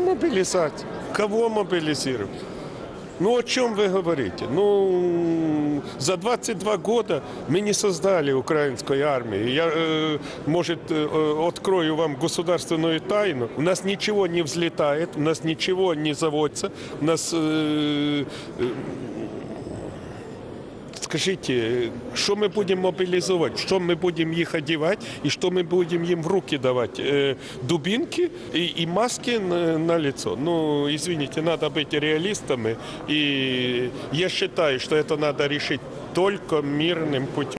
мобилизация. Кого мобилизируем? Ну, о чем вы говорите? Ну, за 22 года мы не создали украинской армии. Я, может, открою вам государственную тайну. У нас ничего не взлетает, у нас ничего не заводится. У нас... Скажите, что мы будем мобилизовать, что мы будем их одевать и что мы будем им в руки давать? Дубинки и маски на лицо. Ну, извините, надо быть реалистами. И я считаю, что это надо решить только мирным путем.